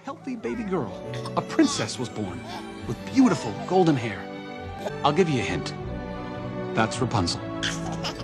healthy baby girl. A princess was born with beautiful golden hair. I'll give you a hint. That's Rapunzel.